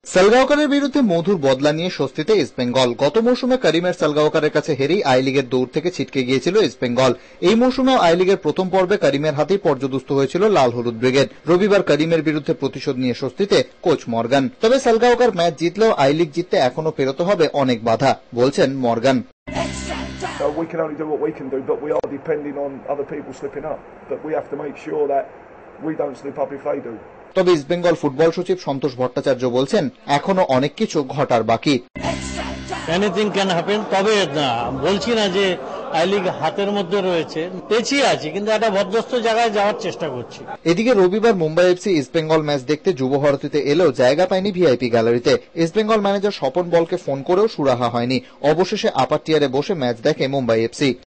সালগাওকারের বিরুদ্ধে মধুর বদলা নিয়ে স্বস্তিতে ইস্টবেঙ্গল। গত মৌসুমে করিমের সালগাওকারের কাছে হেরেই আই লিগের দৌড় থেকে ছিটকে গিয়েছিল ইস্টবেঙ্গল। এই মৌসুমেও আই লিগের প্রথম পর্বে করিমের হাতেই পর্যদুস্ত হয়েছিল লাল হলুদ ব্রিগেড। রবিবার করিমের বিরুদ্ধে প্রতিশোধ নিয়ে স্বস্তিতে কোচ মর্গান। তবে সালগাওকার ম্যাচ জিতলেও আই লিগ জিততে এখনো পেরোতে হবে অনেক বাধা, বলছেন Morgan. We can only do what we can do, but we are depending on other people slipping up. But we have to make sure that we don't slip up if they do. তবে East Bengal football সচিব সন্তোষ ভট্টাচার্য বলছেন এখনো অনেক কিছু ঘটার বাকি। Anything can happen. তবে বলছি না যে আই লিগ হাতের মধ্যে রয়েছে, পেছিয়ে আছি, কিন্তু একটা ভদ্রস্থ জায়গায় যাওয়ার চেষ্টা করছি। এদিকে রবিবার মুম্বাই এফসি ইস্টবেঙ্গল ম্যাচ দেখতে যুব ভারতীতে এলেও জায়গা পায়নি ভিআইপি গ্যালারিতে। ইস্টবেঙ্গল ম্যানেজার স্বপন বলকে ফোন করেও সুরাহা হয়নি। অবশেষে আপার টিয়ারে বসে ম্যাচ দেখে মুম্বাই এফসি।